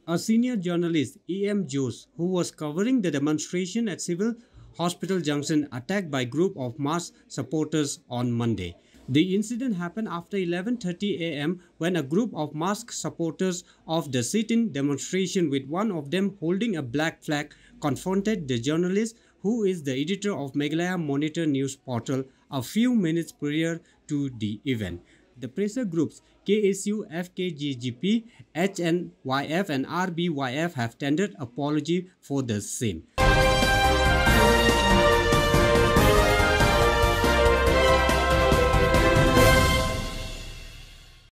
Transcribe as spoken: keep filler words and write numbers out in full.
A senior journalist, E M Jose, who was covering the demonstration at Civil Hospital Junction, attacked by group of masked supporters on Monday. The incident happened after eleven thirty a m when a group of masked supporters of the sit-in demonstration, with one of them holding a black flag, confronted the journalist, who is the editor of Meghalaya Monitor news portal, a few minutes prior to the event. The pressure groups K S U, F K G G P, H N Y F and R B Y F have tendered apology for the same.